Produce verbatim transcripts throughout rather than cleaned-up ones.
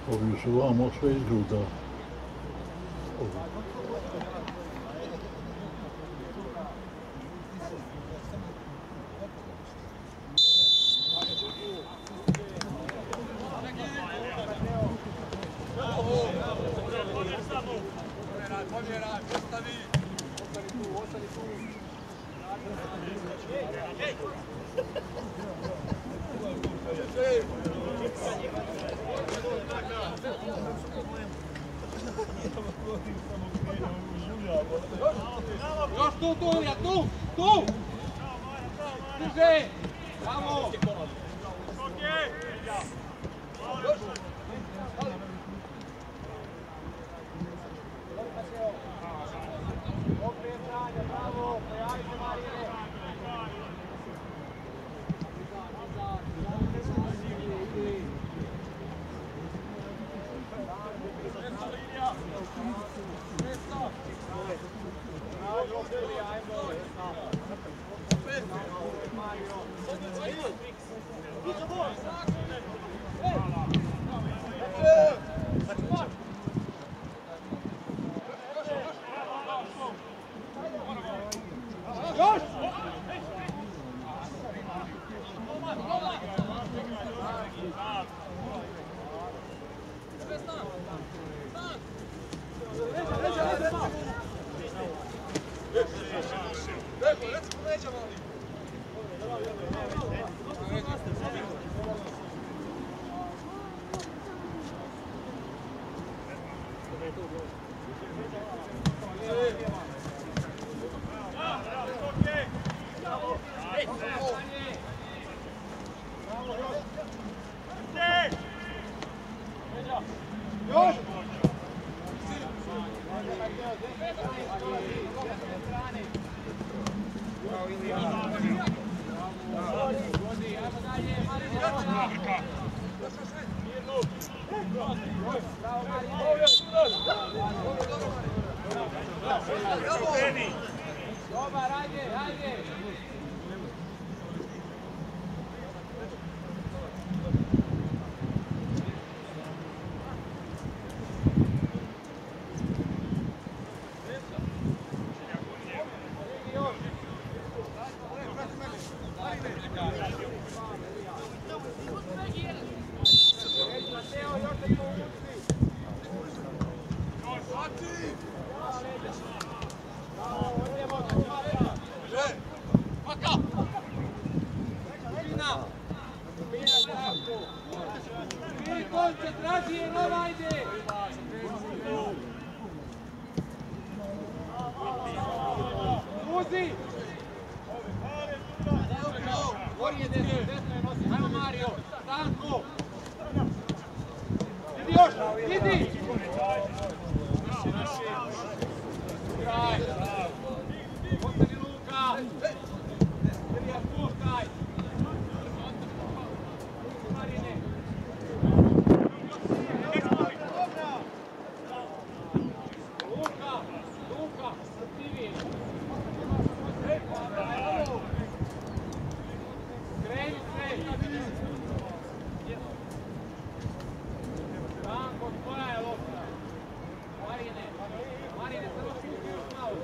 Ovi su vamo sve izgruda. Još tu, tu, ja tu, tu! Duže! Bravo! Bravo, pojavite Marine! Dobar, ajde, ajde! Koncentracije, nova ide! Uzi! Gori je desno, desno je nosi. Ajmo Mario, Stanko! Idi još, idi! Kraj! Ostavi Luka! Ilija, puštaj! Marine! Luka! Luka! Srtivije! Kreni sve! Stanko, tvoja je lopta! Marine! Marine, samo šuti još malo!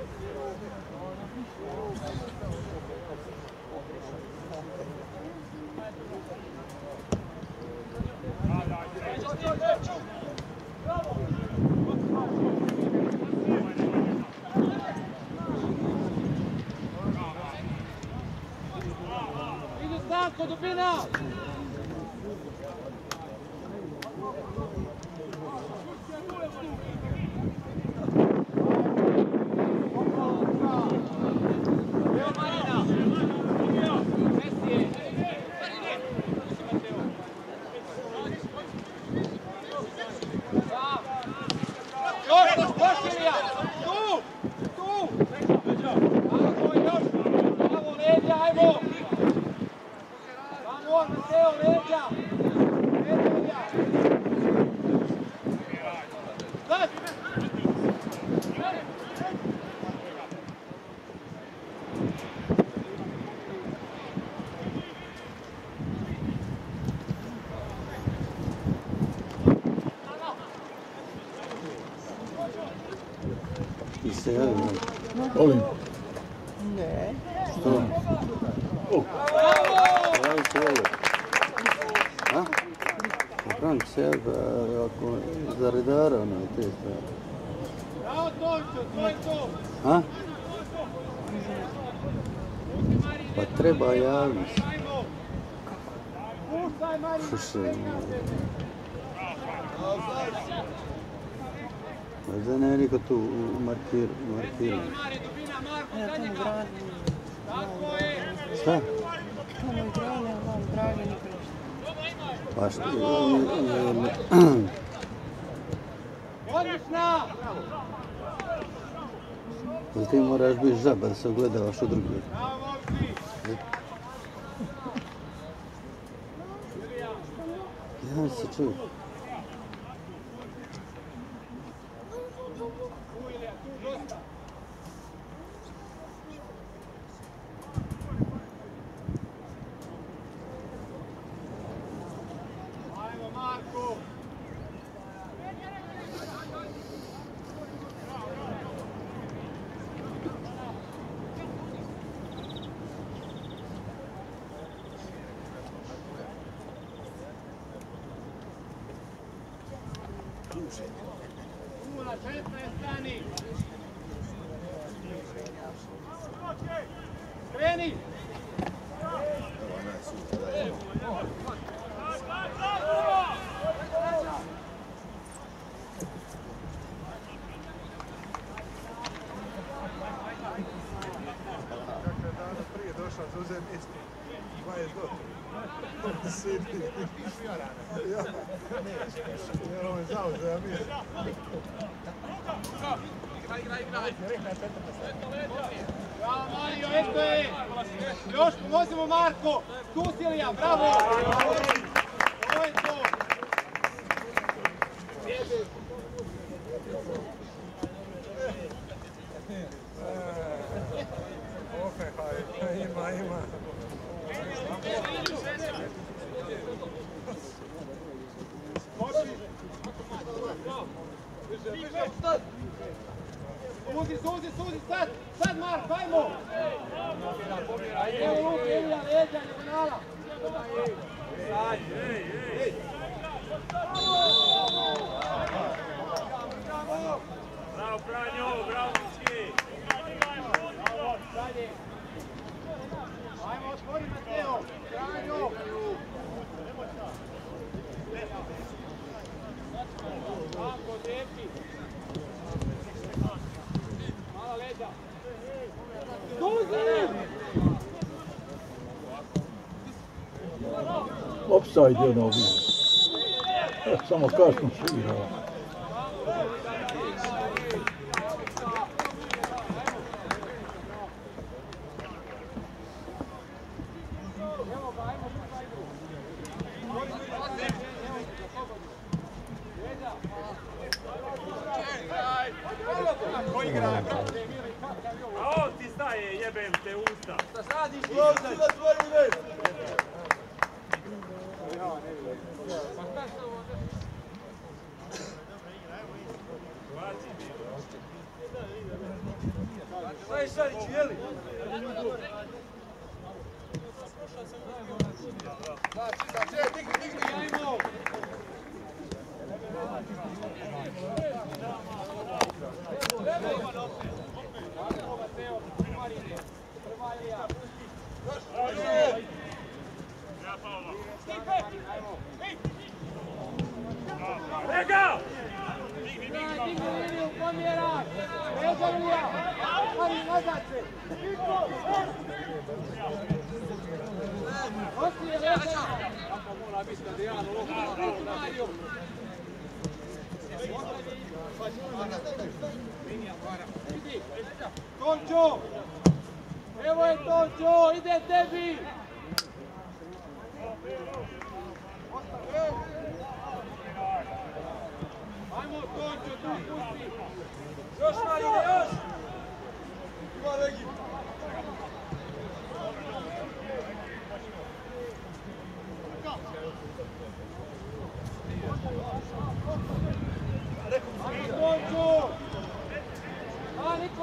Idu Stanko, dubina! Ajmo! Ajmo! se javi. Molim. Ne. Što? O, Javi se javi. A? Frank se javi, ako za redara ono te stvari. Bravo Tončo, to je to! A? Pa treba javiti. Ajmo! Puštaj Mariju! Slušaj, pa da ne niko tu markir, markira. Mari, dubina, Marko, Ja za tamo njega! gradi. Tako je! Šta? Tamo i gradi, ali vam dragi Nikolić. Pa što? Odlična! Jel ti moraš biti žaba da se ogledavaš u drugi? Bravo, momci! Ja se čujem. Tu Ilija, tu dosta! Ajmo Marko! Tu na šesnaest strani! Kreni! Prije došao za uzem mjesto. dvadeset godina. Sidi. Ja. Ja ovo je zauzeo, ja mi je. Bravo Mario, eto je! Još pomozimo Marko! Tu si Ilija, bravo! To je to! Ofehaj, ima, ima. Suzi, suzi, suzi, sad! Sad Marko, ajmo! Evo Luka, Ilija, leđa, dijagonala! Bravo Franjo, bravo Mički! Dalje! Ajmo, otvori Mateo! Franjo! Marko, djevki! Mala leđa! Suzi! offside je ono bio. E, samo kasno se igrao. A on ti staje, jebem te usta! Lega! Digni liniju, pomjeraj! Leđa Ilija! Mari, nazad se! Osti je leđa! Kako mora biti da Dijano lopta na Mariju! Tončo! Evo je Tončo, ide tebi! Ajmo Tončo, tu pusti! Još Marine, još! Ima Legi! Ajmo Tončo! A Nikola!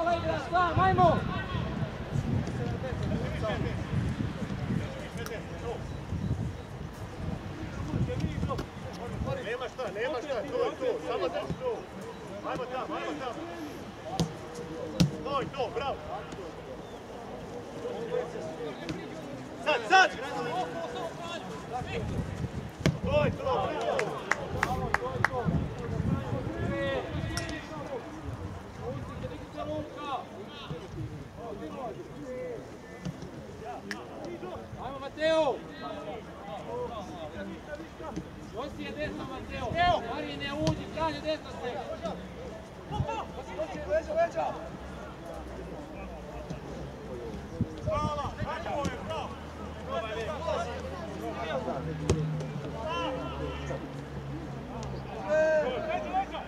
Nema šta, tu je tu, samo da si tu. Ajmo tamo, ajmo tamo. To je to, bravo. Sad, sad! To je to, bravo. Ajmo Mateo! Dosti je desno Mateo! Marine uđi, Franjo desno se! Leđa, leđa! Hvala! Ajmo je, bravo! Leđa, leđa!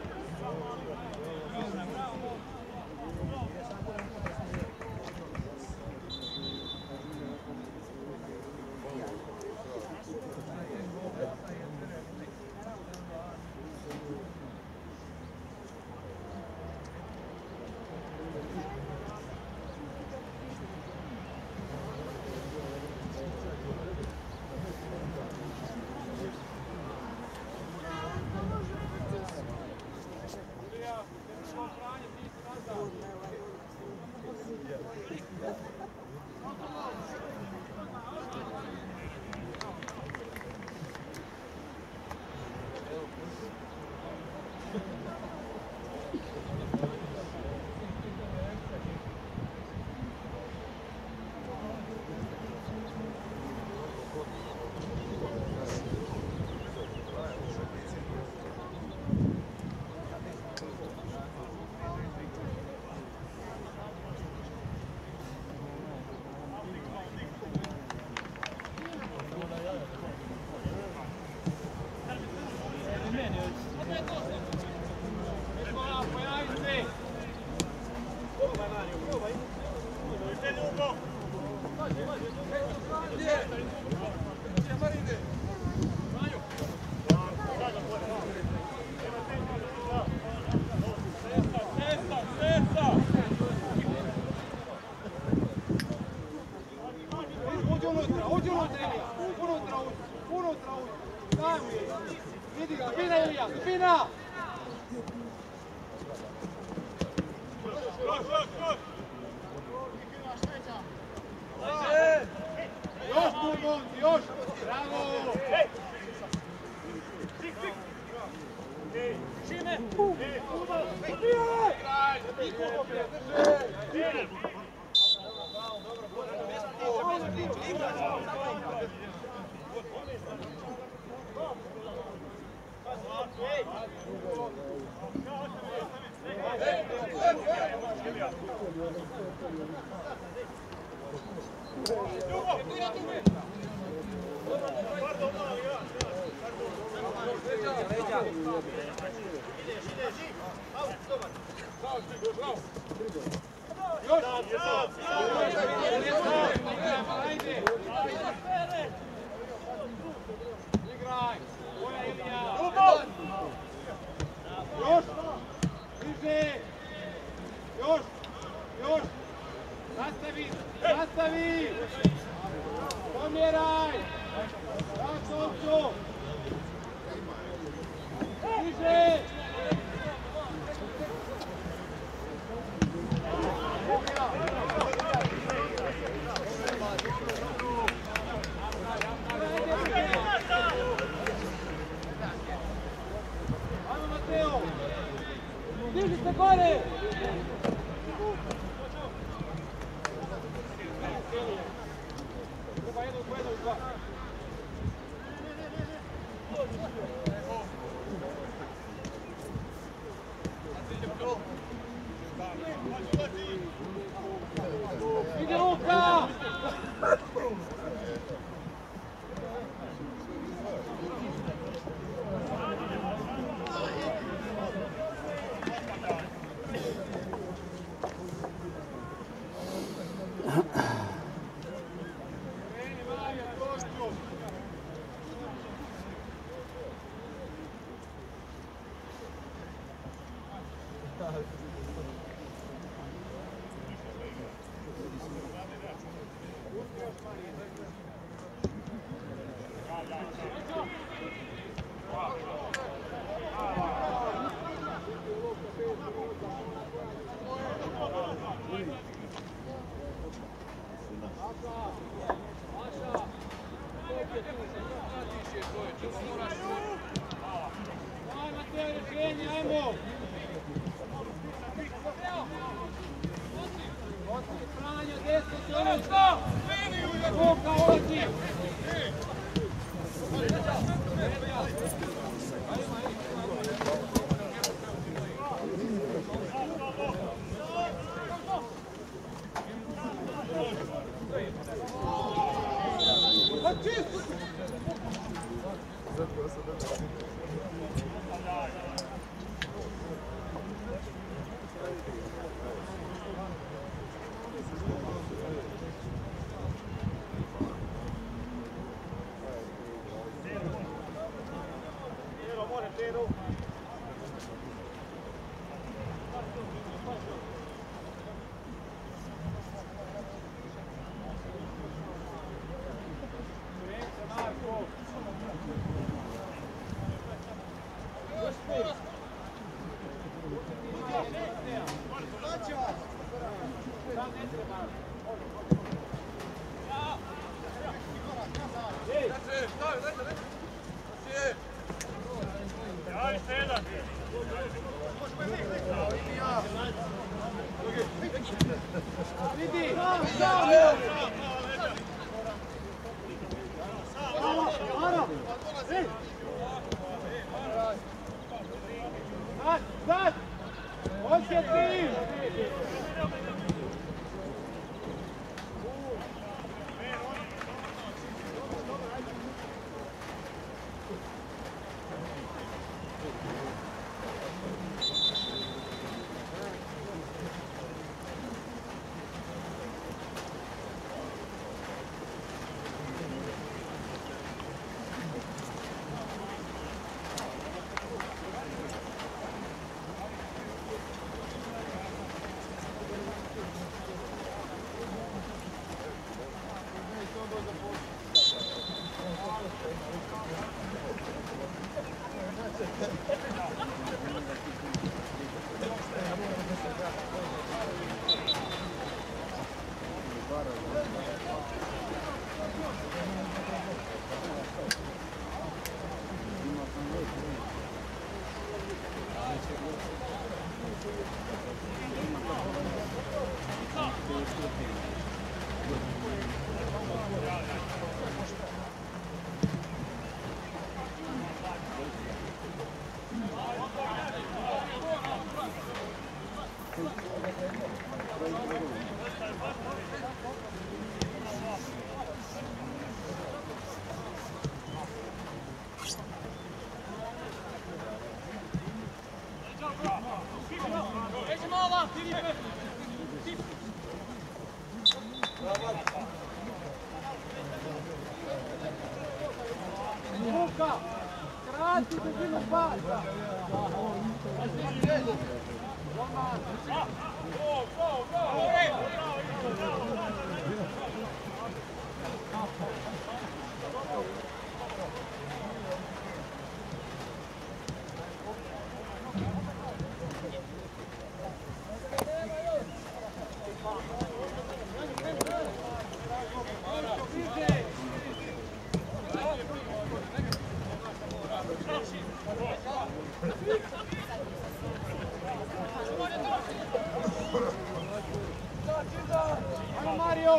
Meni, ajmo! Franjo, desno se ono! Vuka, ođi! Luka, krati dužinu pasa. Go, go, go! Ajmo Mario!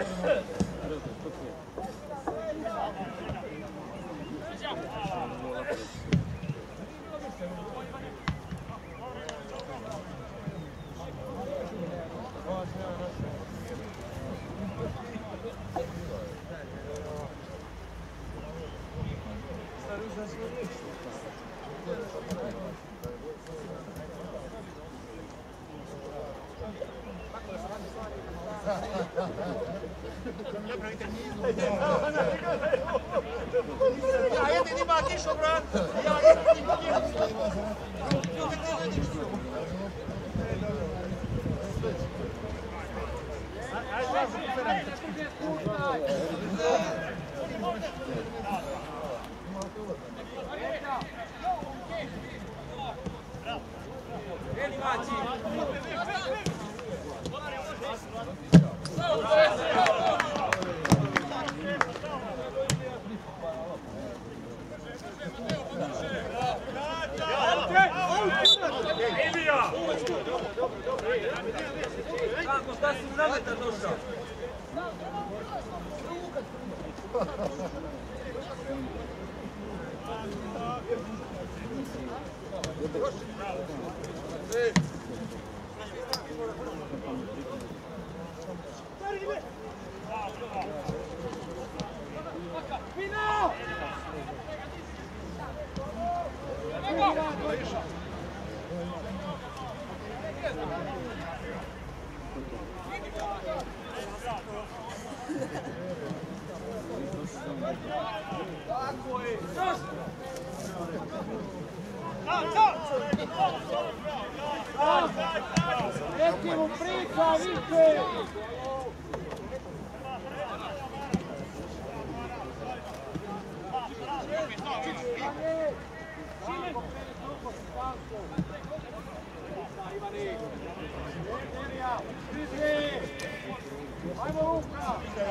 Ja jedini ima kišu, brat! Ja jedini ima kišu! šta si u nameta došao? Neki mu priča više! Ajmo ruka!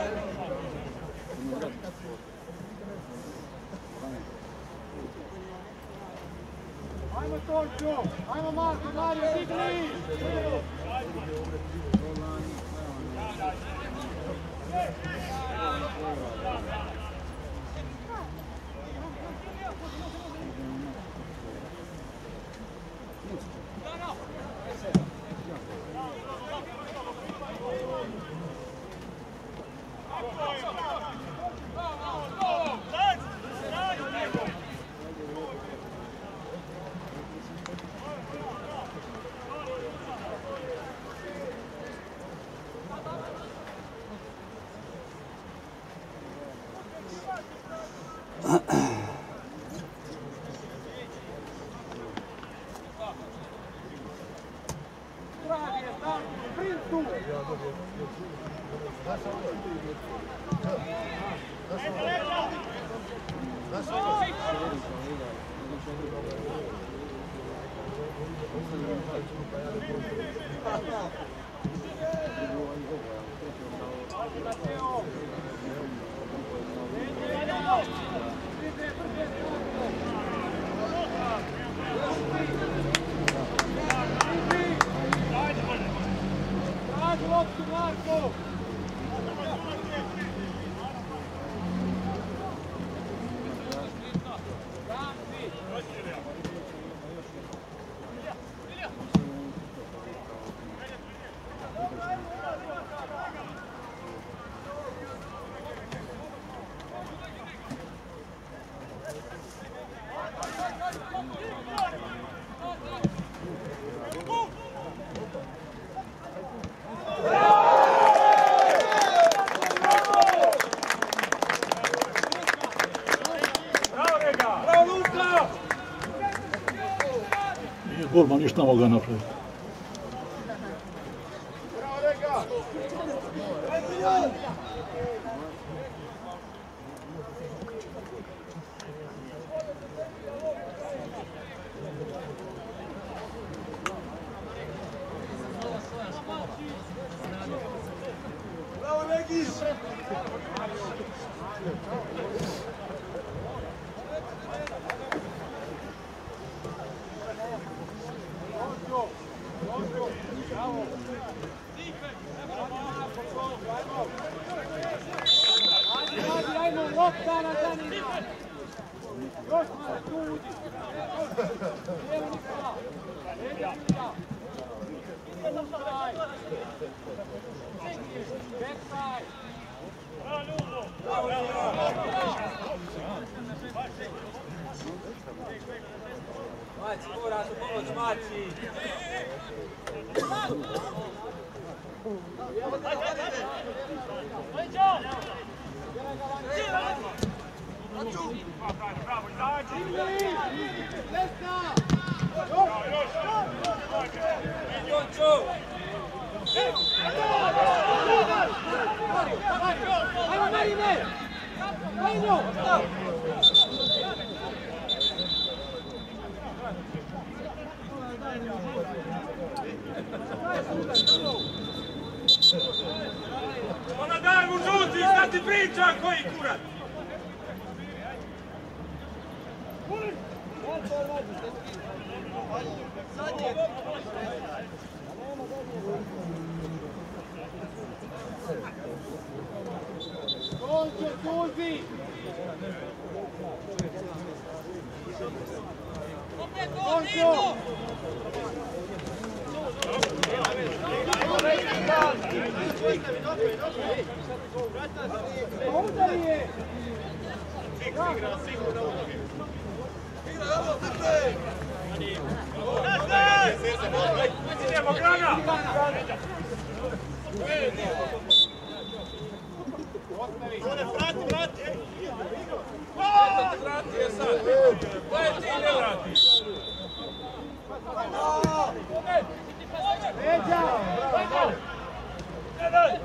Ajmo Tončo! Ajmo Marko, Mario, digli! Golman ništa ne mogao napraviti. Maci, mora su pomoć, Maci! Ajmo Marine! Ajmo! Ona daj mu žuti, šta ti priča koji kurat? Tončo, Suzi! Tončo! Udari je! Idemo, Grana! Vrati, vrati! Vrati je sad! Daj ti ne vratiš! Leđa! Ne daj!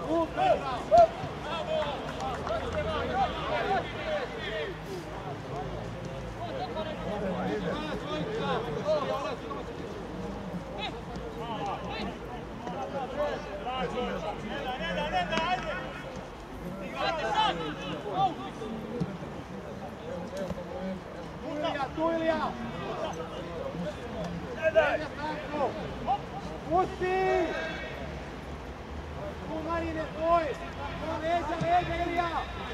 Ilija, tu Ilija! Ne daj! Pusti! Tu Marine, tvoj! Tu leđa, leđa Ilija!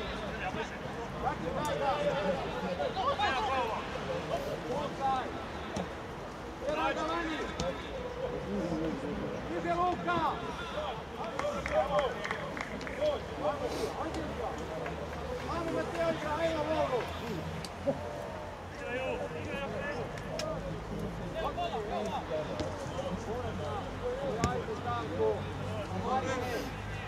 Evo ga vani! Ide Luka! Ajmo Mateo igra, evo logo! Ajde Stanko! Marine!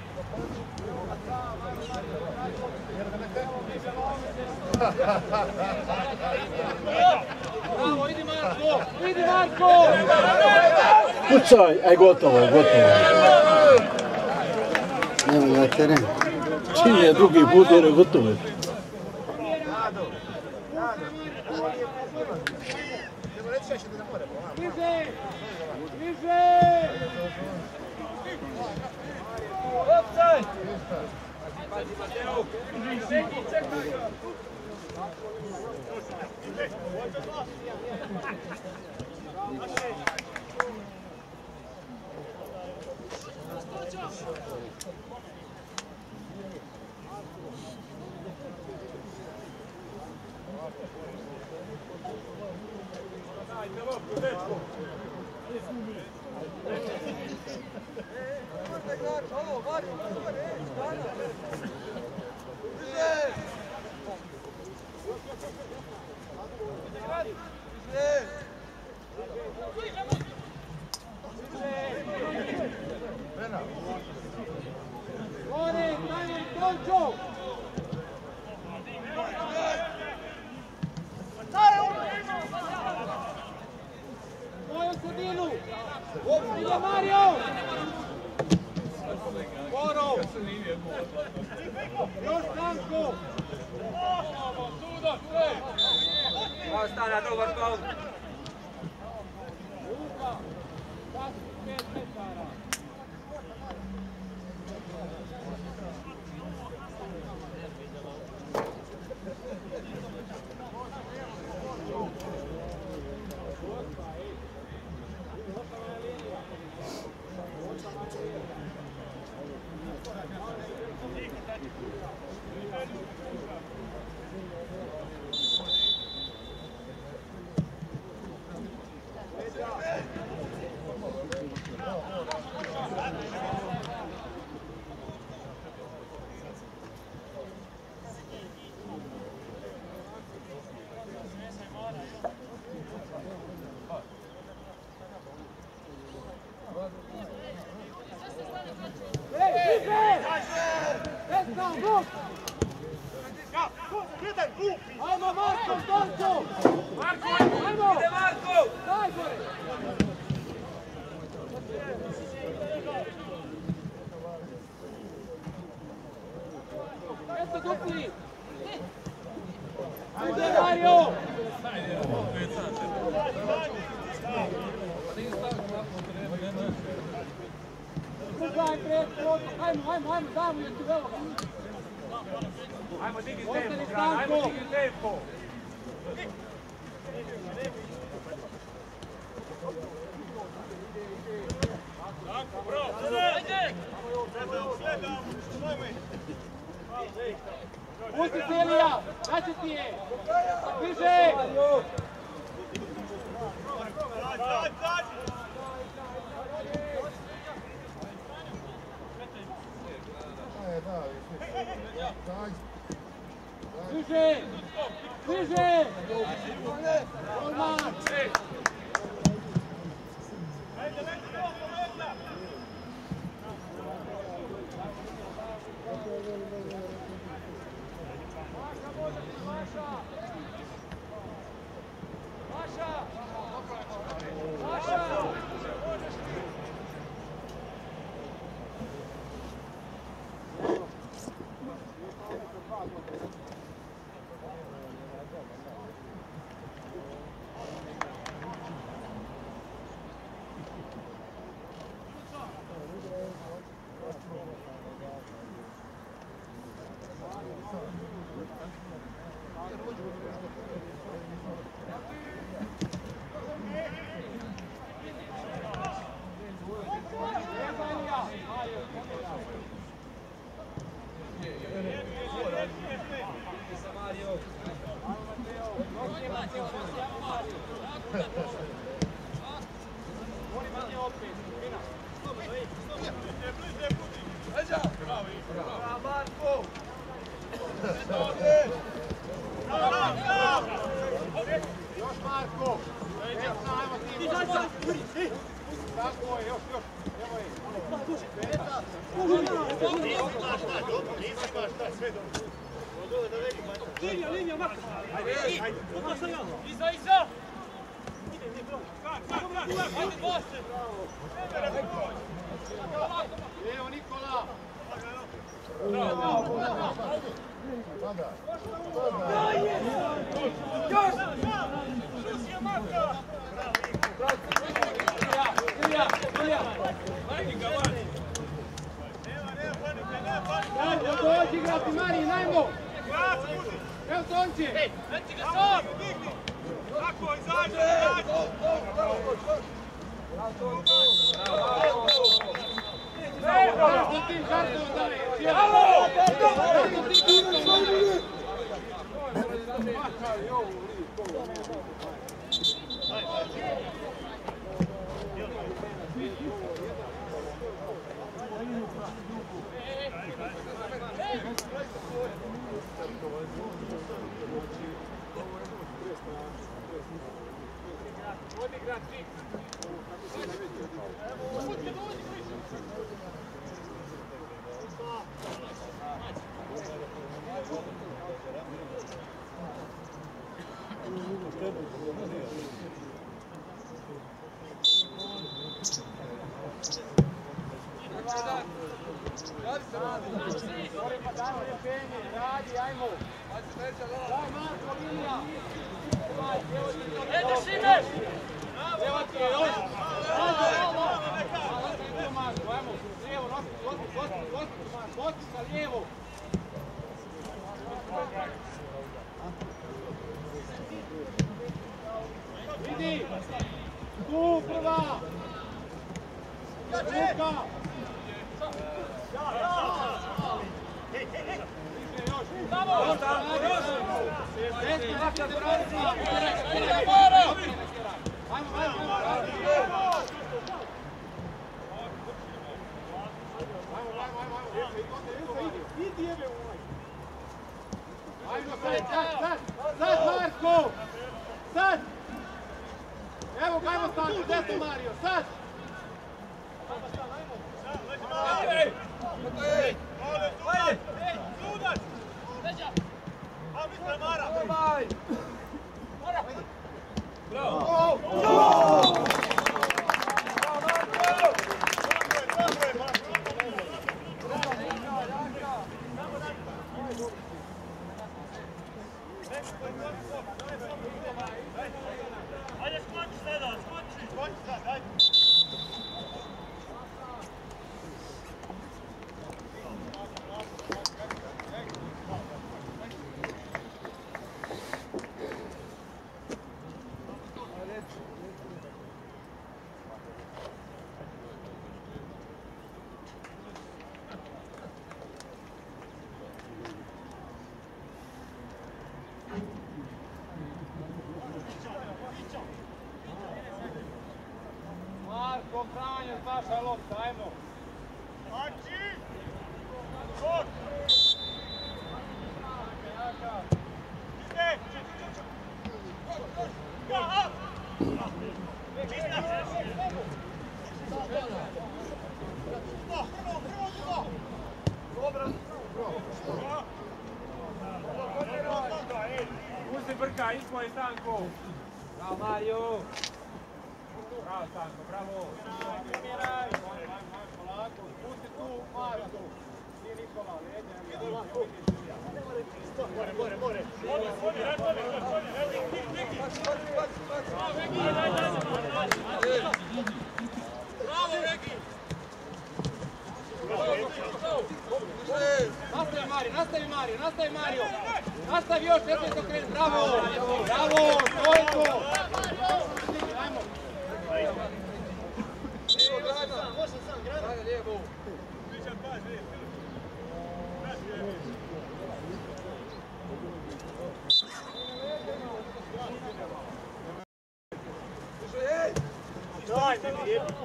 Bravo, idi Marko! Idi Marko! Kucaj, aj gotovo je, gotovo je. Evo ga teren. Čim je drugi budere, gotovo je. Bliže! Bliže! Opcaj! Pazi Mateo! Čekaj, čekaj! Gore, Daniel, Tončo! Moju sredinu! Ide Mario! Goro! Još Stanko! Ostane, dobar gol! Luka! dvadeset pet metara! Ajmo Marko, Tončo! Marko! Ajmo! Ide Marko! Daj gore! Eto dupli! Ide Mario! Uzaj pred, ajmo, ajmo, ajmo, dajmo je tu veloga! Ajmo digi tempo, Grana, ajmo digi tempo! Tako, bro! Ajde! Gledam! Pusti Celija, daće ti je. Bliže. Bliže. Bliže. Golman. Još Marko! Ajmo ti! Tako je, još, još! Evo je! Linija, linija, Marko! Iza, iza! Evo Nikola! Dođi igrati Mariji, najmo! Evo Tonče! Leti ga sam! Tako, izađi, izađi! Zašto ti žartov daje? Zašto ti žartov daje? Radi, ajmo! Daj Marko, linija! Ede, Šime! Evo ti je, još! Ajmo, Marko, ajmo! Lijevo, nosi, nosi, nosi, nosi, nosi sa lijevo! Vidi! Tu prva! Luka! Sad Marko! Sad! Evo ga, ajmo stanku, desno Mario, sad! Ajde, skoči sada, skoči! Skoči sada, ajde! Ko Franjo, Saša, lopta, ajmo. Mači! Skok! Jaka! Ide! Ga! Pusti Brka, ispoj Stanko. Bravo Mario. Bravo Stanko, bravo. Miraj! Polako, pusti tu Marku. Nije Nikola, leđa. More, more, more. Bravo, Regi! Nastavi Mario, nastavi Mario, nastavi Mario! Nastavi još, ne smiješ okrenuti, bravo! Bravo, to je to! Ajmo! Može sam, grada! Lijevo! Dajte mi lijepo!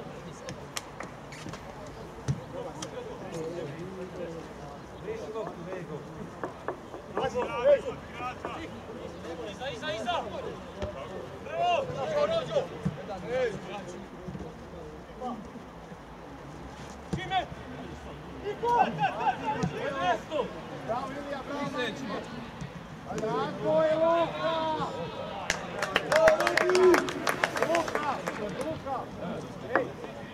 Iza, iza, iza! Bravo! Rođo! Čime? Niko! Bravo, Ilija, bravo! Tako je, Luka! Luka! Luka! Ej!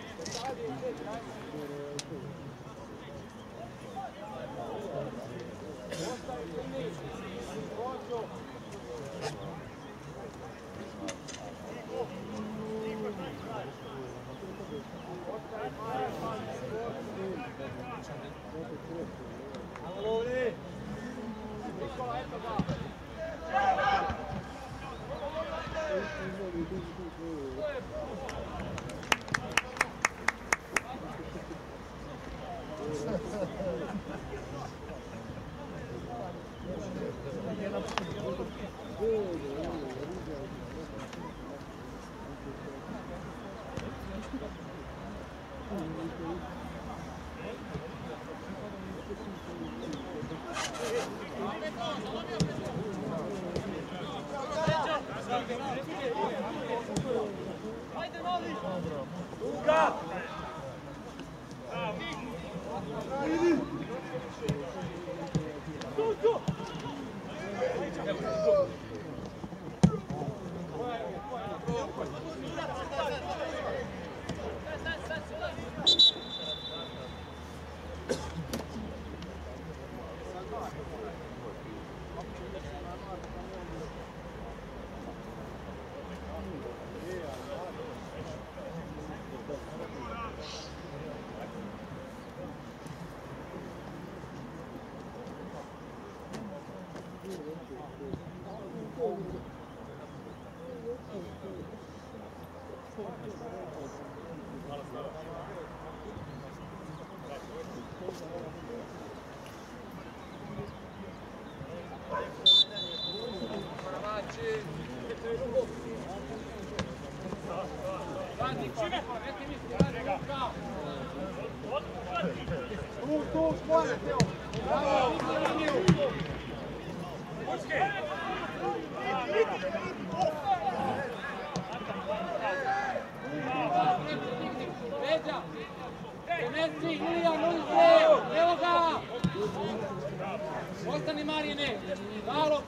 Ostani Marine, malo.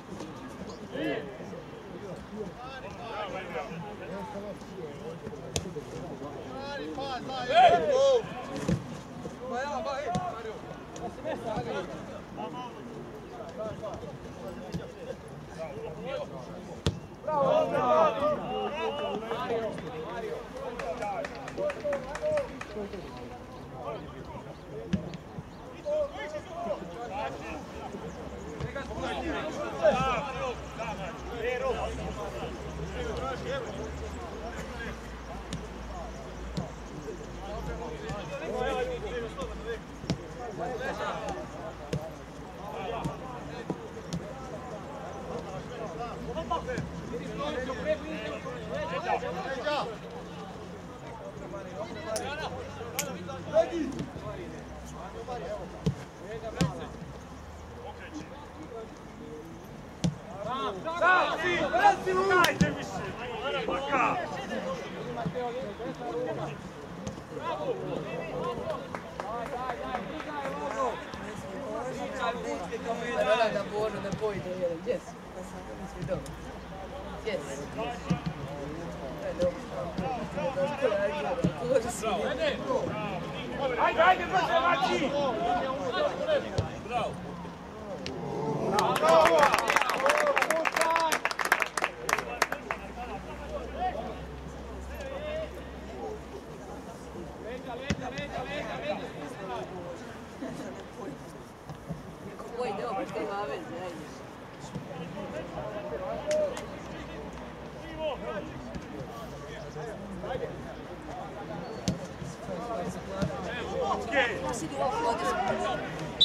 Bravo, bravo. Mario, Mario. Leđa! Yes, we don't. Yes. Ajde, ajde, brže, Mači! Bravo! Bravo! Leđa, leđa, leđa, leđa, leđa, spuštaj! Koji deo, baš te ima veze, ajde. Sidi ovako vode se.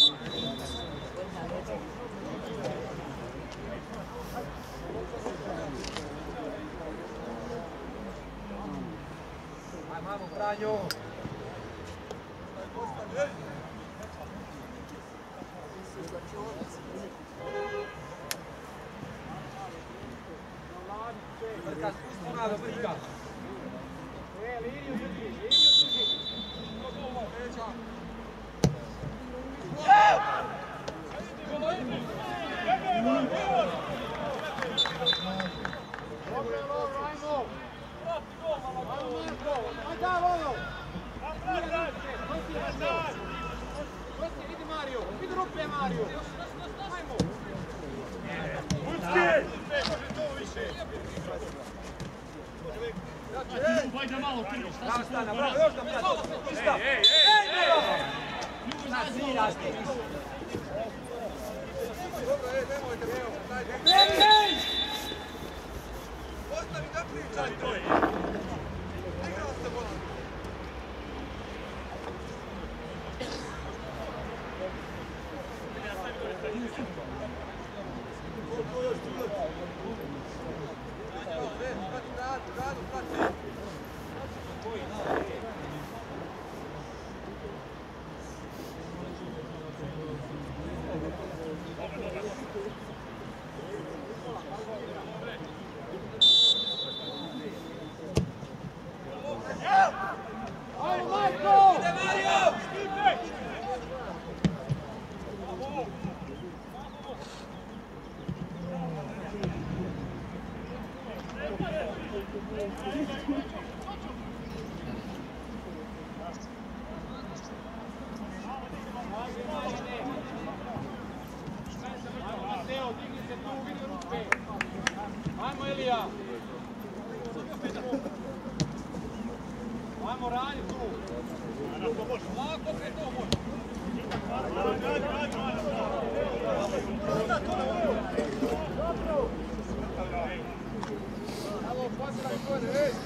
Aj, mamo, Franjo! Brka, spusti malo, brka! E, liniju drži, liniju drži! Vidi Mario, vidi rupe Mario! Ajmo! Vajde malo prvi, šta se stane? Bravo, još da mjesta! Ej, ej, ej! Šta si raste? Dobro, ej, nemojte, evo, dajte. Ej! Ostavi da pričajte. Igrao ste bolan. Radu, radu, prati. Ajmo, Marko! Ide Mario! Mateo, digni se tu, vidi rupe! Ajmo, Elija! Ajmo, radi tu! Lako se to može! Evo, pasaj gore, ej.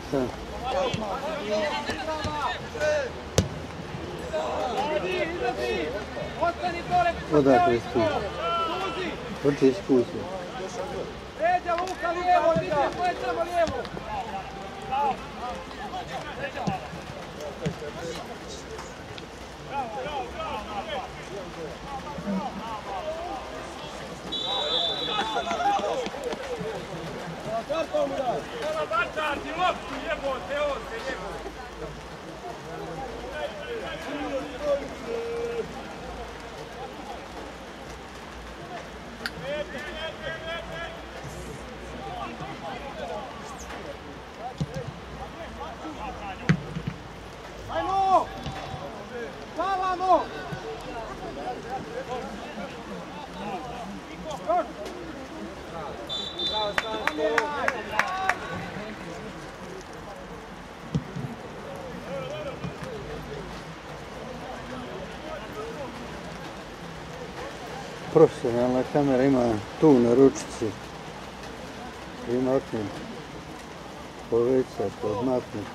Šta? Odakle si tu? Hoće iskusio. Ređa, Luka, lijevo, vidite, koje samo lijevo. Treba bačati loptu, jebote, ovdje, jebote. Ajmo! Spavamo! Još! Profesionalna kamera ima tu na ručici. I maknem. Povećati, odmaknem.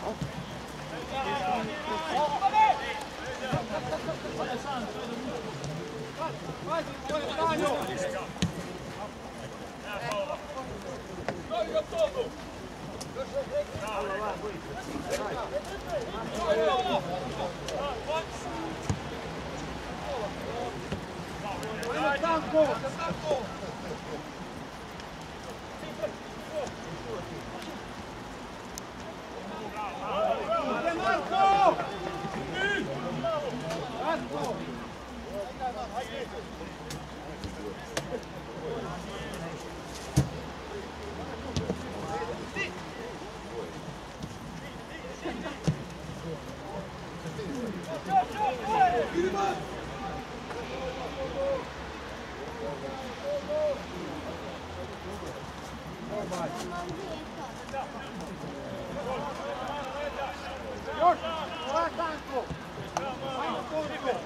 Još! Ovo tanko! Ajmo, Tonko!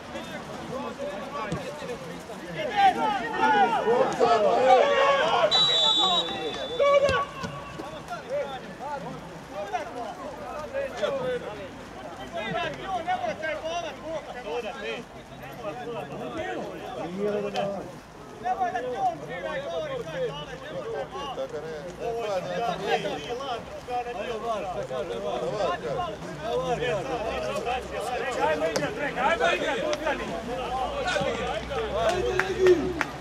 Nemoj da ti on svira i govori kaj dole, nemoj da je malo. Tako ne, ovo je da nije lan, kada nije var, šta kaže var. Var, ajmo igrat, reka, ajmo igrat, ustani. Ajde, neki.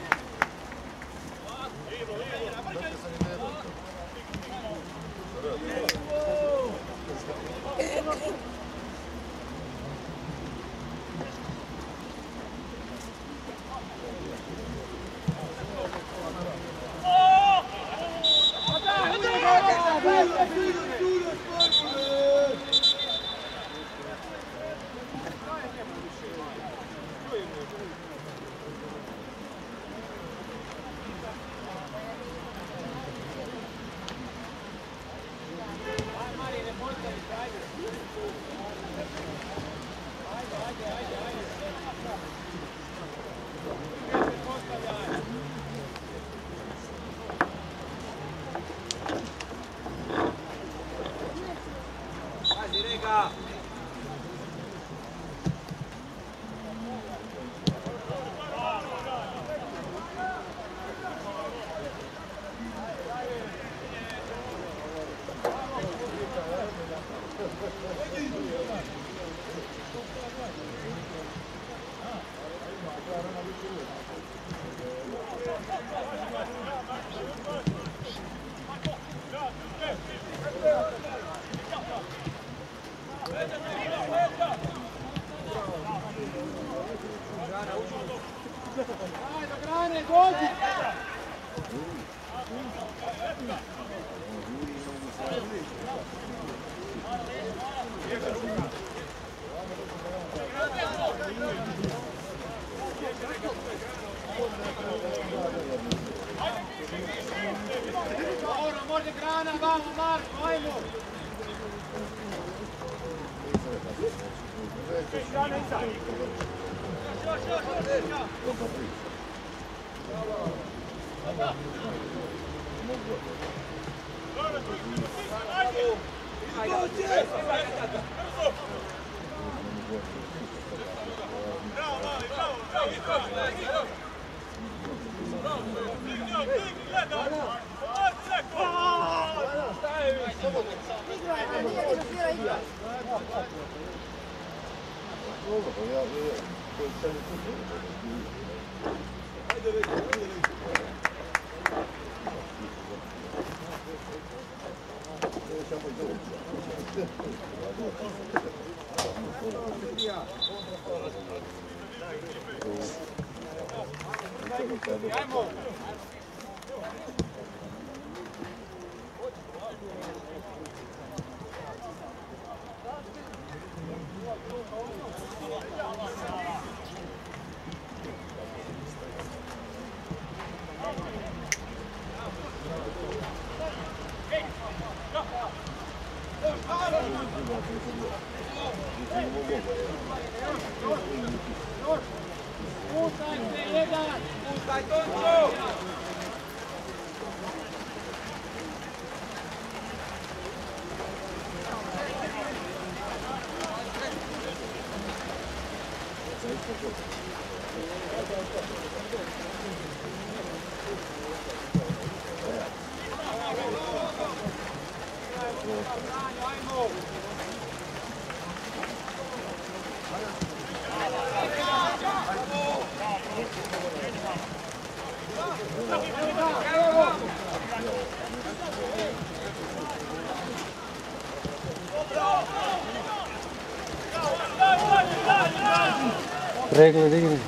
Ajde, grane, dođi! Dobro, može grana, vamo, Marko, ajmo! Još, još, još, još! Pregled igre.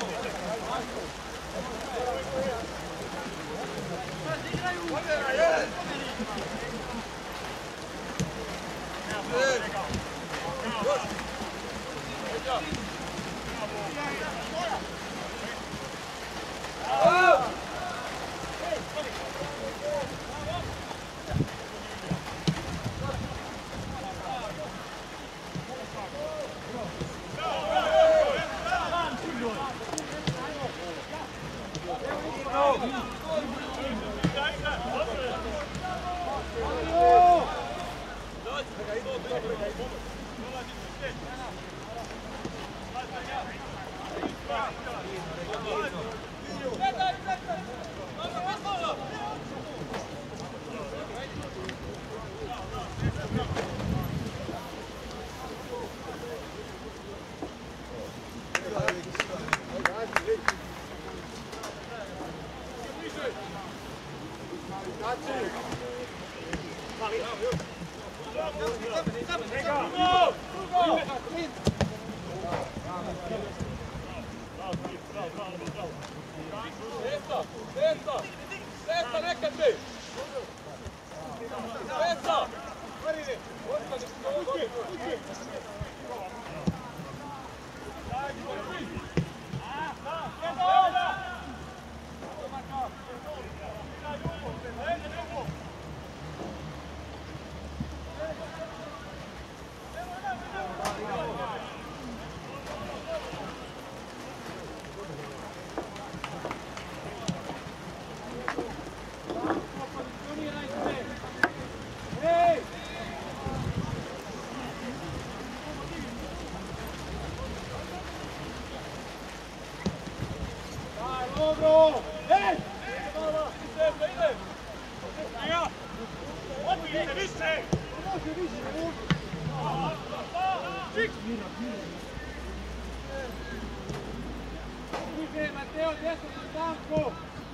Yeah. Desno, desno, desno, nekad bi! Desno! Matteo, desno sul banco!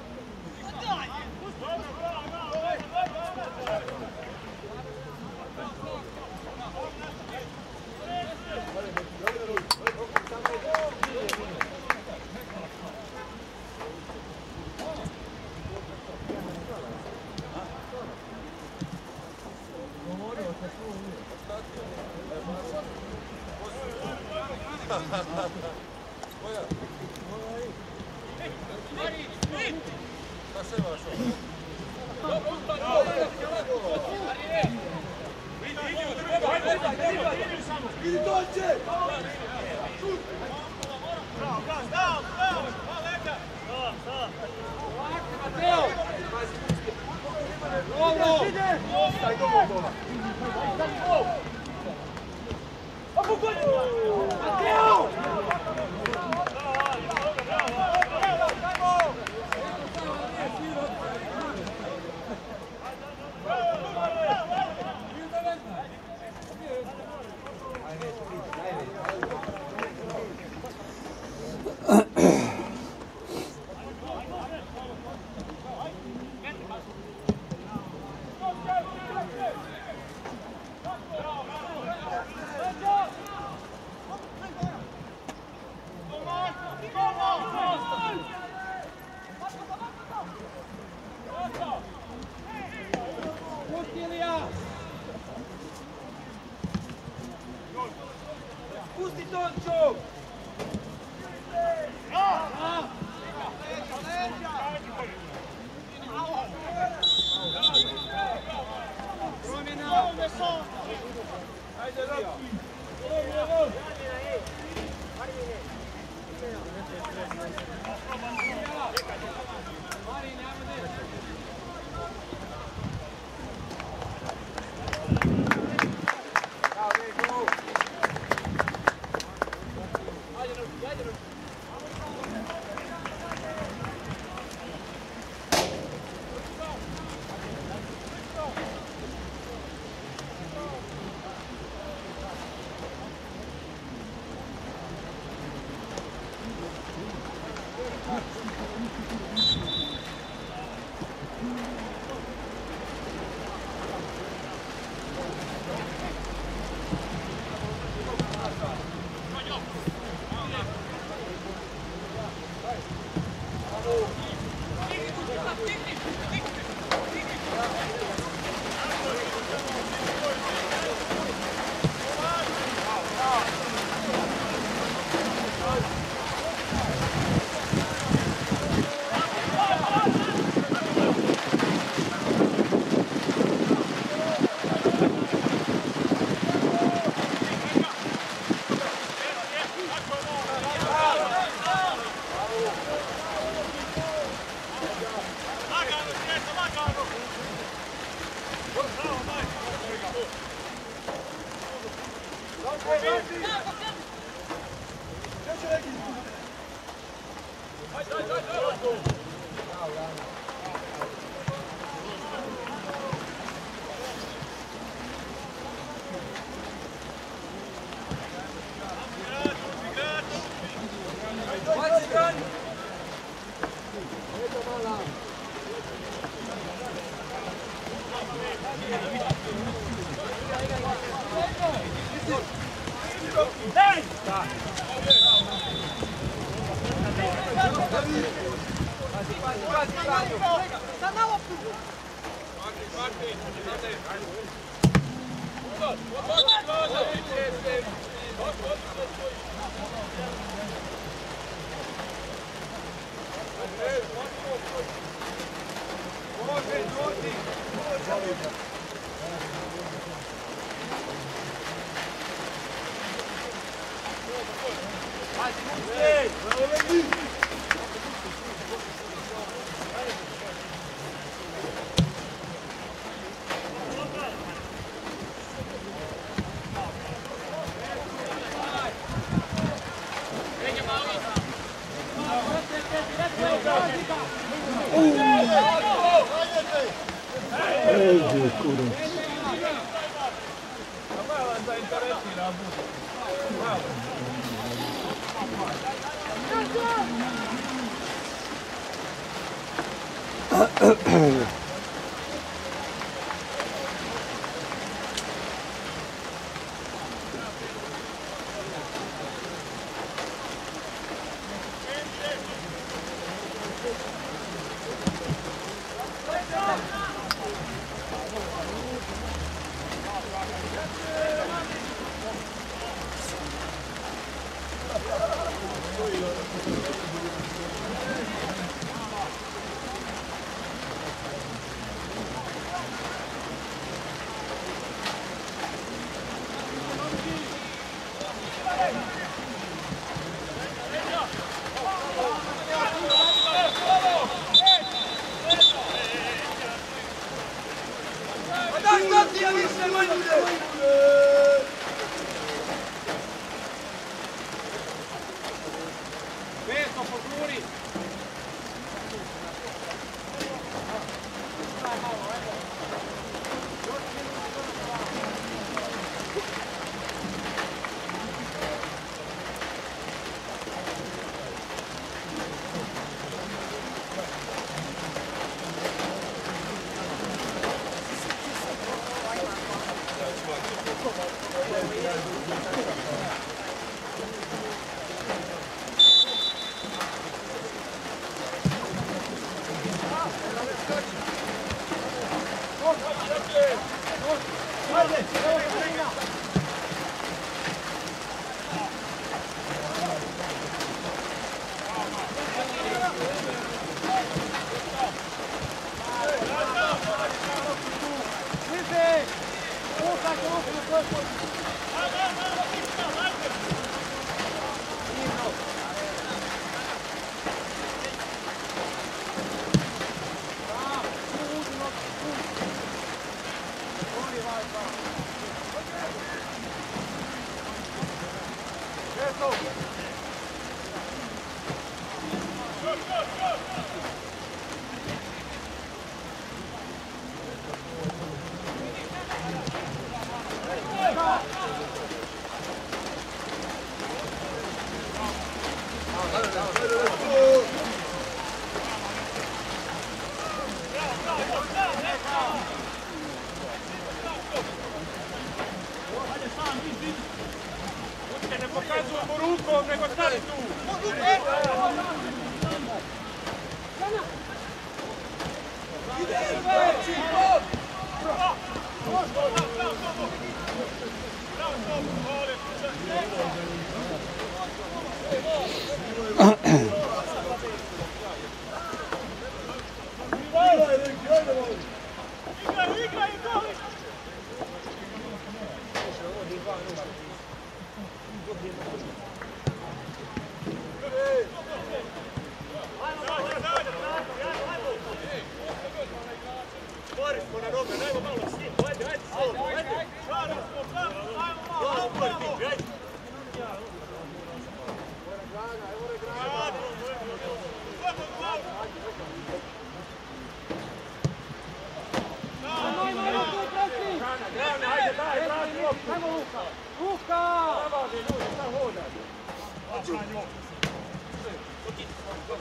Pusti Tončo! Promjena! Ajde, Roki! Marin, ajmo desno! Eđe, kurac. Pesto, požuri! Ne pokazujemo rukom, nego stari tu!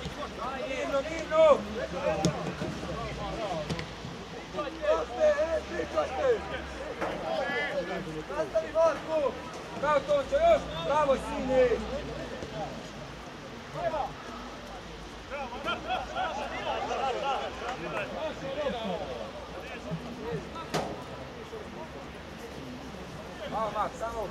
Divno, divno! Nastavi Marko! Bravo Tončo, još! Bravo sine! Bravo Mak, samo!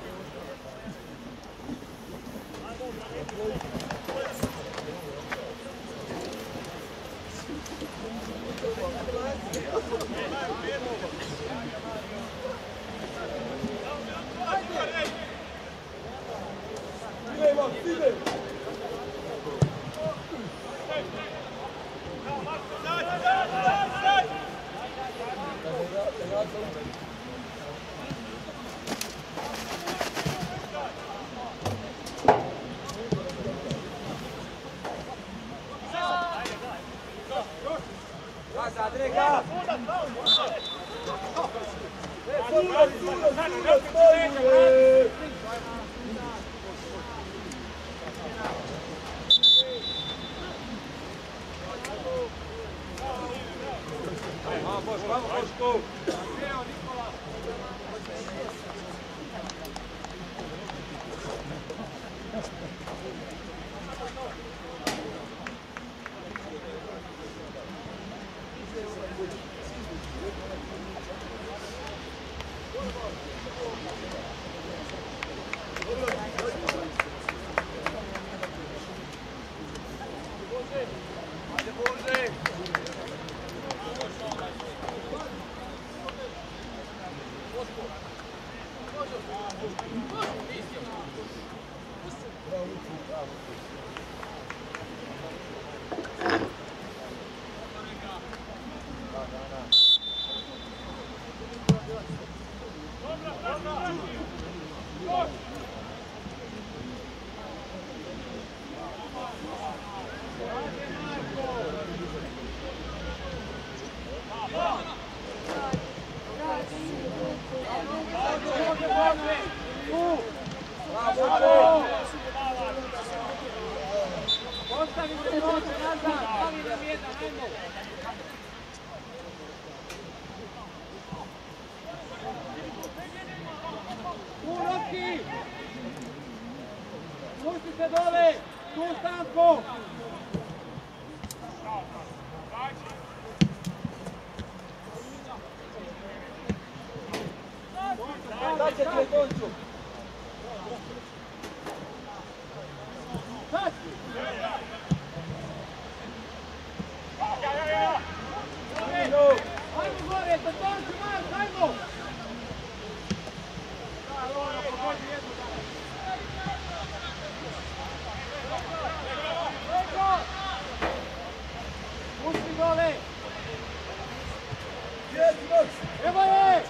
Pustite dole! Tu Stanko! Sad će ti Tonču! Sad! Ajmo gore, za Tonču, Mark, ajmo! Pusti dole! Evo je!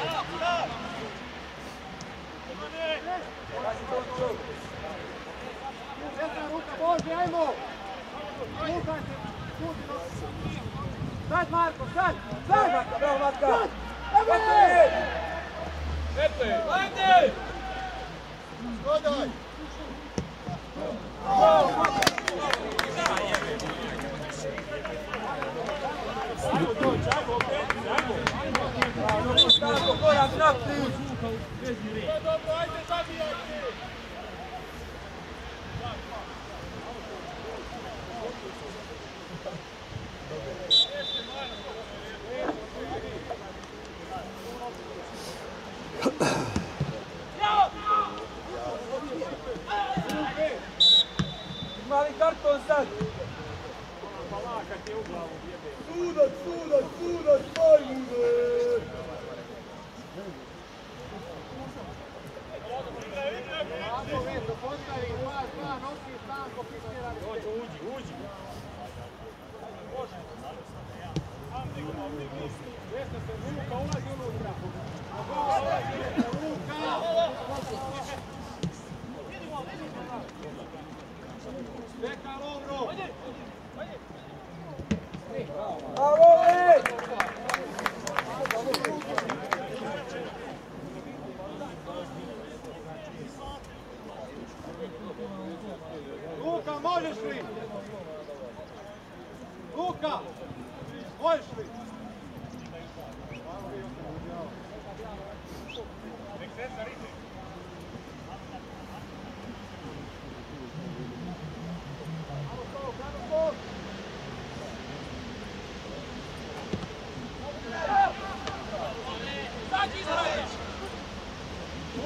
Desna ruka, Bože, ajmo! Lukajte, sad Marko, sad! Sad! Bravo Matka! Sad! Evo je! Epe! Ajde! Zgodaj! Stanko, korak naprijed! Dobro, ajde, zabijajte! Mali karton sad! Sudac, sudac, sudac, majmune!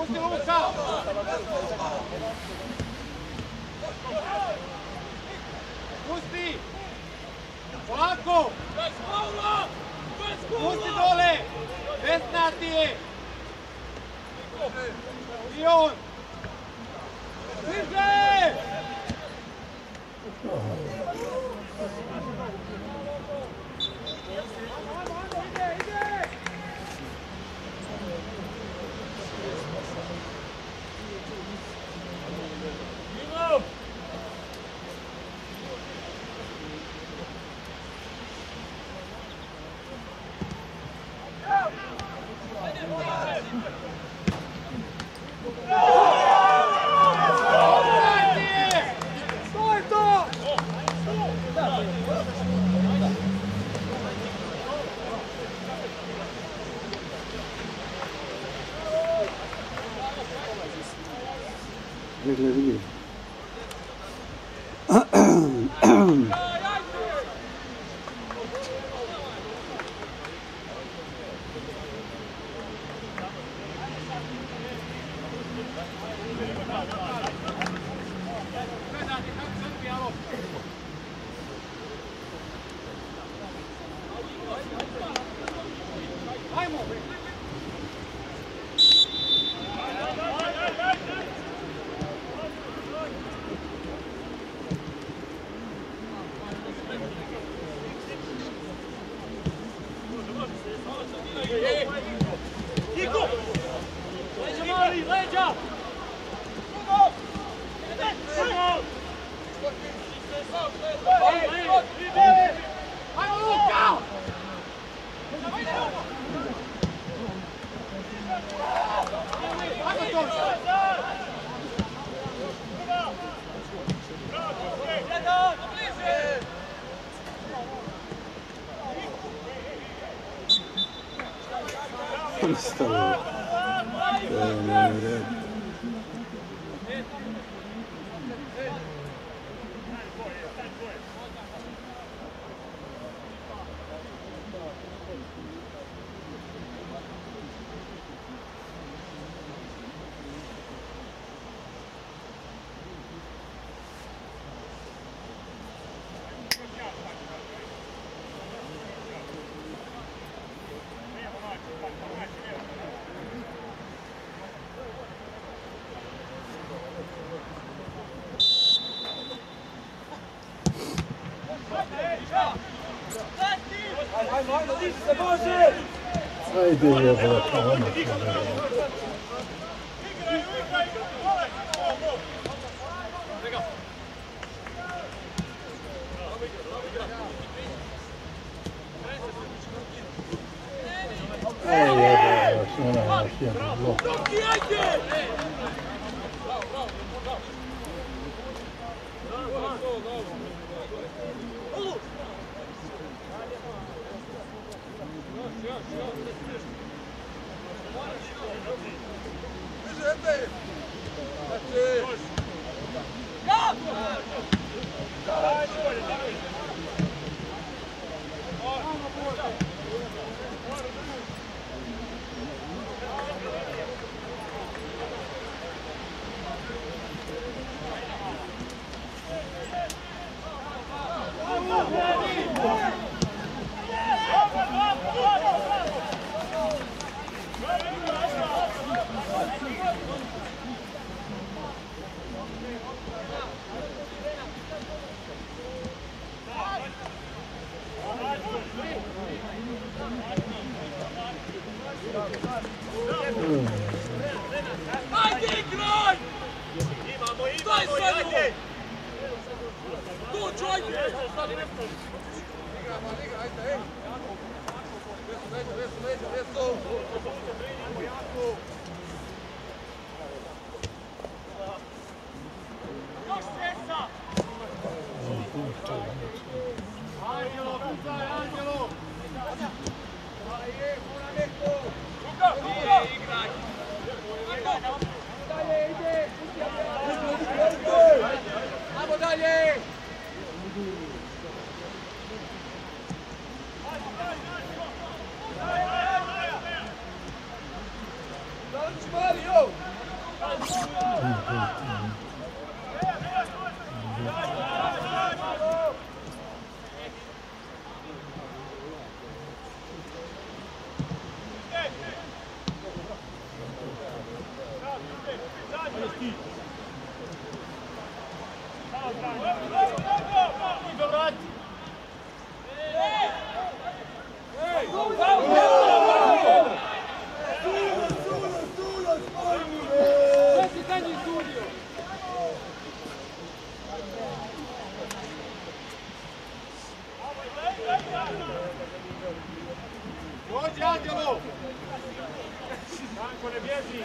Pusti Luka! Pusti! Polako! Pusti dole! Desna ti je! I on! Bliže! Rekli vidi. Stavio. To je meni red. Ajde je, brate, ono što je. Ej, jebe, još ona, još jedan blok. Ajde, igraj! Imamo, imamo, ajde! Dođu, ajde! Igramo, igra, ajde, ej! Vesu, vesu, vesu, vesu! Još sesa! Anđelo, kucaj, Anđelo! Ajde, mora neko! Luka, Luka! Igraj! Dalje, ide! Ajmo dalje! Ajde! Dođi, Angelo! Tanko, ne bježi!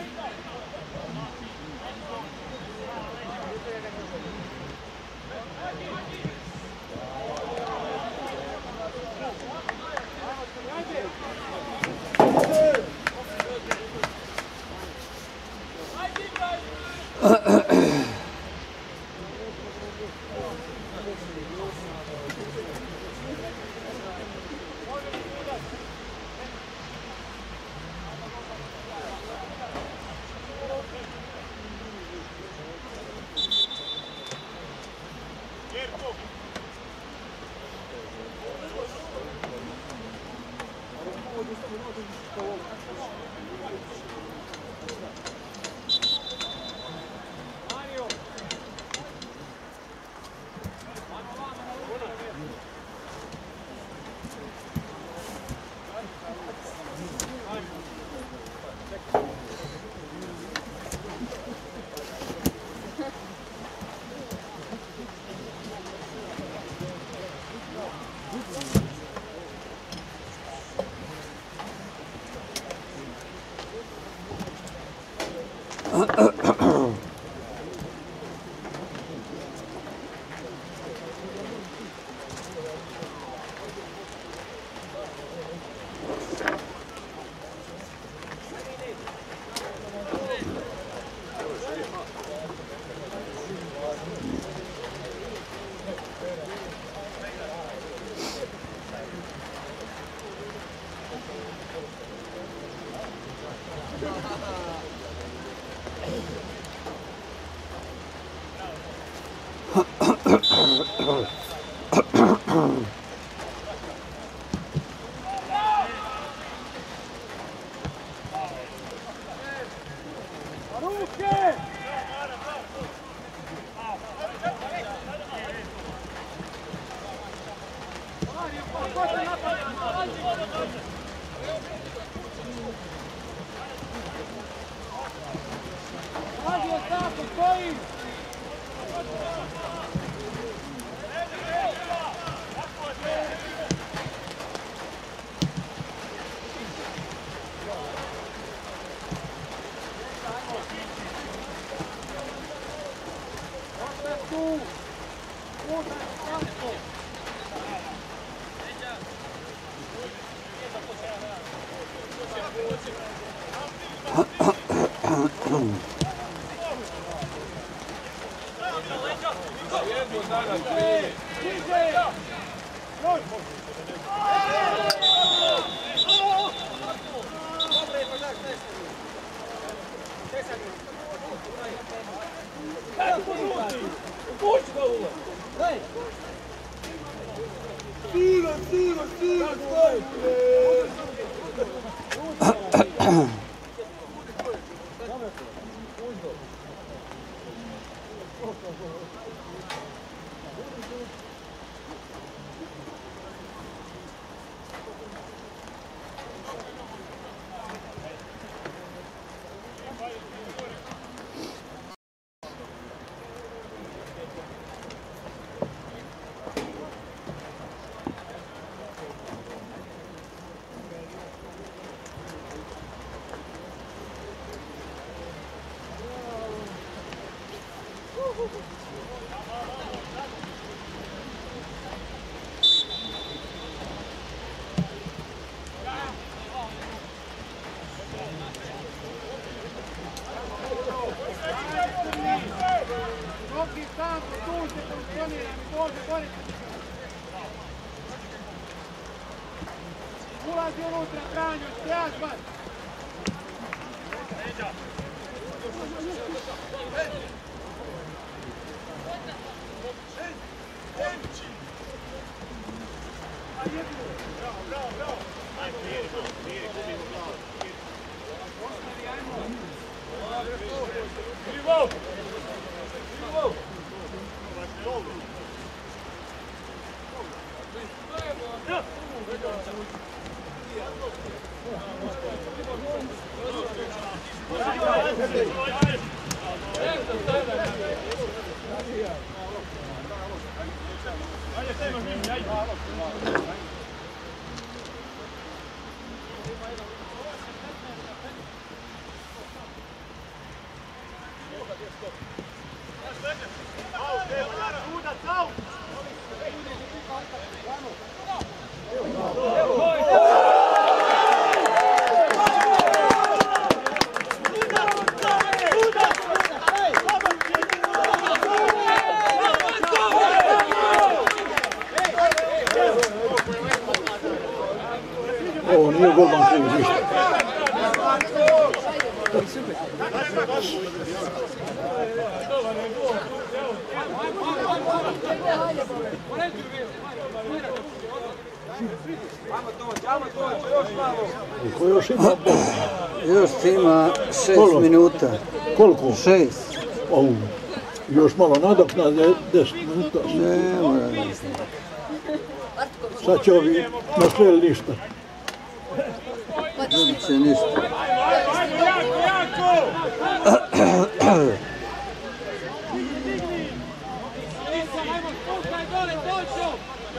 Ulazi unutra, Franjo, Stjažban! Ovo nije golman kriv ništa. Ko još ima? Još ima šest Koliko? minuta. Koliko? Šest. Au, još malo nadoknade, deset minuta. Ne mora da. Sad će ovi na sve ili ništa. Dobit će ništa. Jako, jako! Nisam, ajmo, spuštaj dole, Tončo!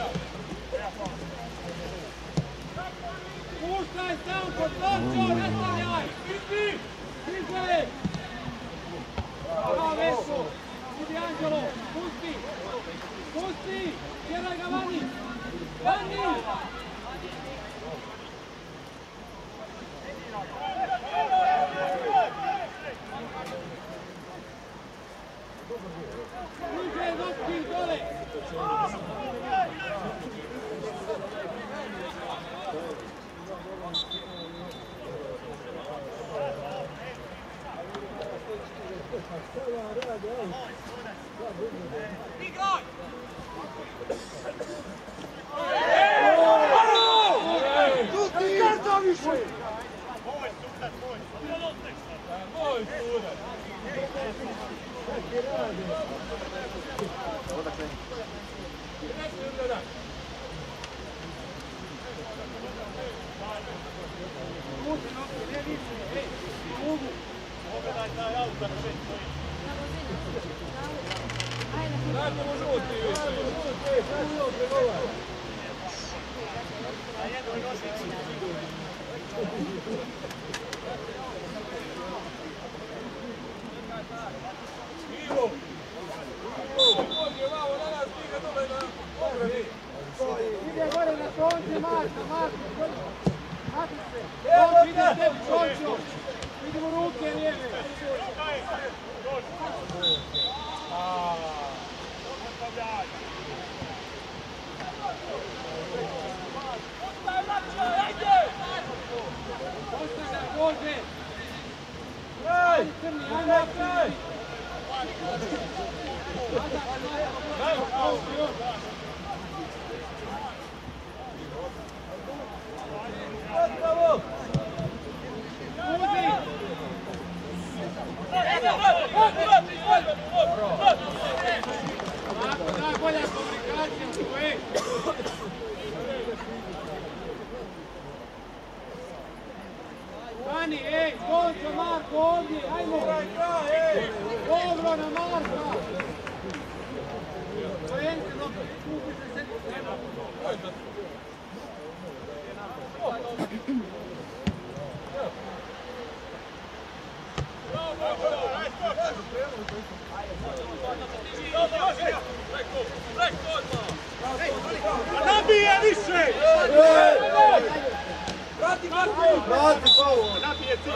Spuštaj, Stanko, Tončo, ne stavljaj! Vidi! Izgled! Bravo, Veso! Vidi, Anđelo, pusti! Pusti! Tjeraj ga vani! Vani! Niže, nokti, dole! Igraj! Karta više! Moj sudac, moj! Moj sudac! Odakle? Pogledaj taj auto na šest stoji. Tako može oti na jednoj nožnici. Ivo! Ide gore na konce, Marko, Marko! Mati se! Tončo, ide tebi, Tončo! Vidimo ruke lijeve! Ostaje, Bože! Ajde, crni, ajde, ajde! Najbolja komunikacija su, ej! Vani, ej, Tončo, Marko, ovdje, ajmo! Dobro na Marka! Pojenite nopet, kupi se sebi treba. Nabije više! Vrati, Marko! Vrati, Pavo! Nabije cilj!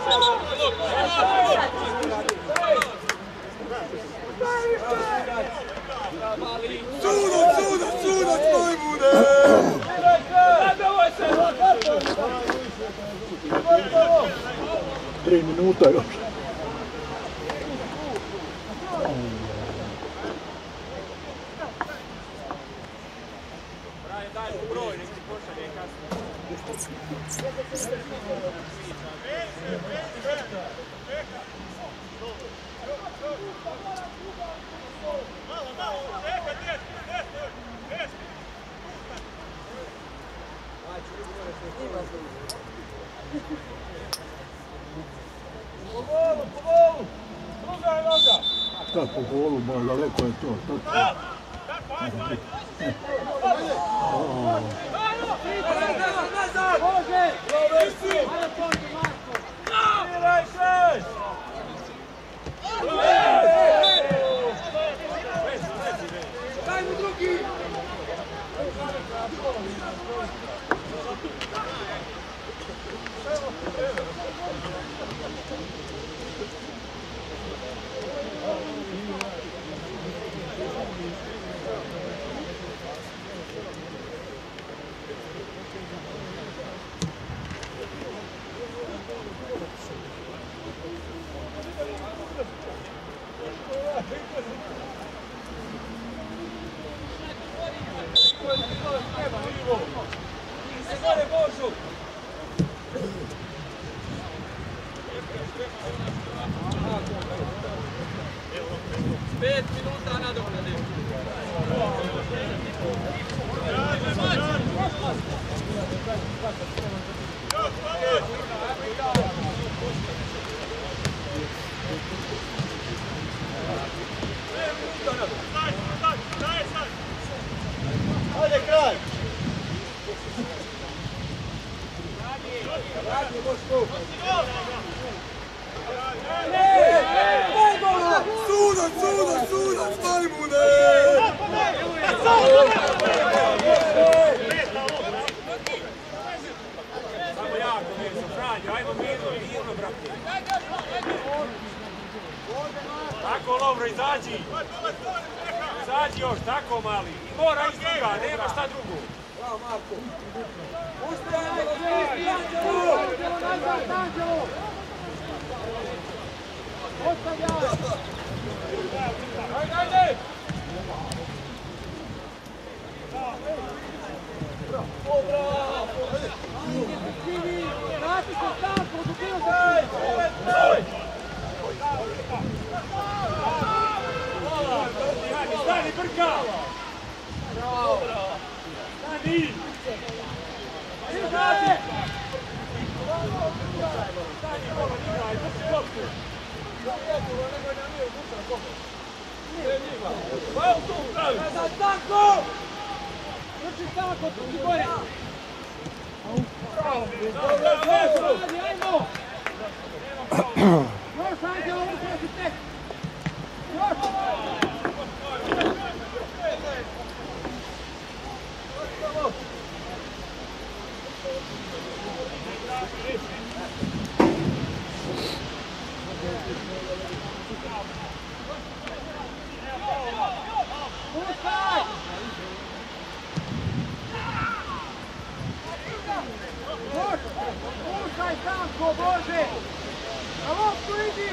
Sudac, sudac, sudac, moj bude! Tri minuta još. Šta po golu, moj, daleko je to. Daj mu drugi! Pet minuta nadoknade. Ajde kraj! Sudac, sudac, sudac, majmune! Samo jako mirno, Franjo, ajmo mirno, mirno, brate. Tako, Lovro, izađi. Izađi još, tako mali. I mora iz toga, nema šta drugo. Bravo, Marko! Ustraj, Anđelo! Anđelo, nazad, Anđelo! Ostavlja! Ajde, ajde! Vrati se sam, produktivno se Stani, brka! Stani! Stani! Stani, kola, igraj, drži loptu! Nazad, Stanko! Drži Stanko, drugi gore! Radi, ajmo! Još, Anđelo, upravo si tek! Još! Puštaj! Puštaj, Stanko, Bože! Na loptu idi!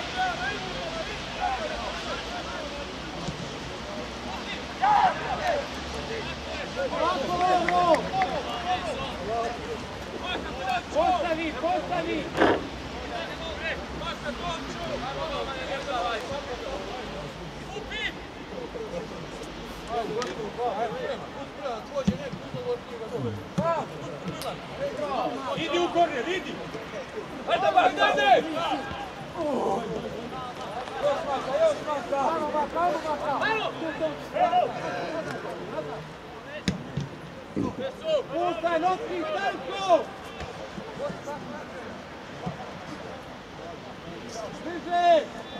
Lako, Lovro! Postavi, postavi! Idi u korner, idi! Ajde, ajde, ajde! Još maka, još maka! Ajmo maka, ajmo maka! Puštaj, nosi, Stanko! Stiže!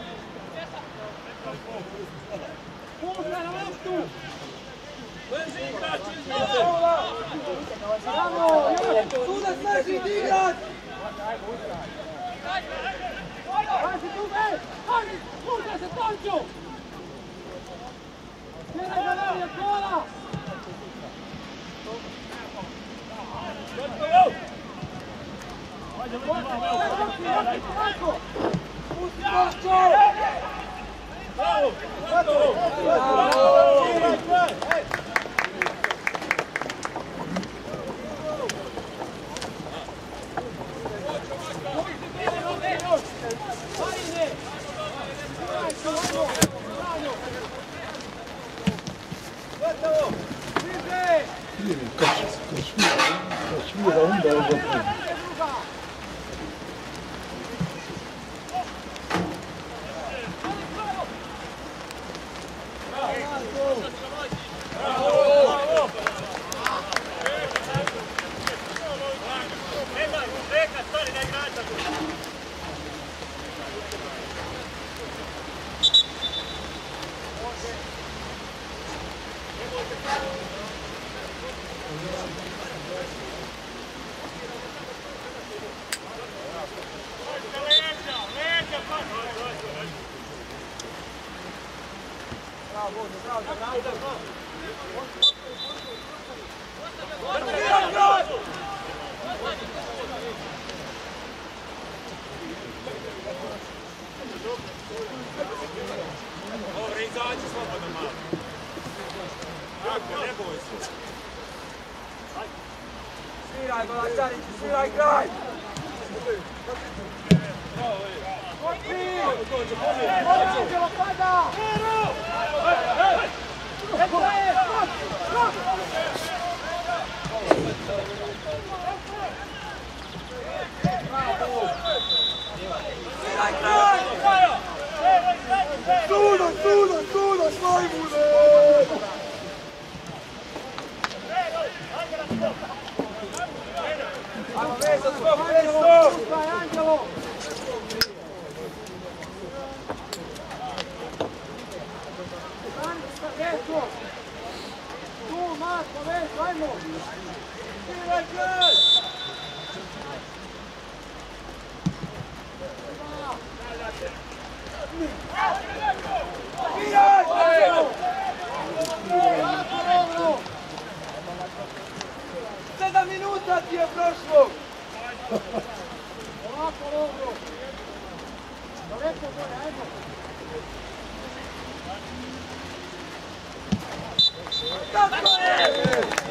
Puštaj na loptu! Bravo, još! Sudac neće igrat! Pazi tu, be! Pazi! Puštaj se, Tonču! Tjeraj ga dalje, kola! Pusti Tonču! Bravo! Kad svira, onda je gotovo. Dobro, izađi slobodno malo. Tako, ne boj se. Sviraj, Balačanić, sviraj kraj! Anđelo, pada! Eto je, skok, skok! Sviraj kraj! Suda, suda, suda, majmune! Ajmo, Veso, skok, Veso! Sviraj, Anđelo! Veso! Tu, Marko, Veso, ajmo! Sviraj kraj! Sedam minuta ti je prošlo! Ovako, Lovro! Daleko gore, ajmo! Tako je!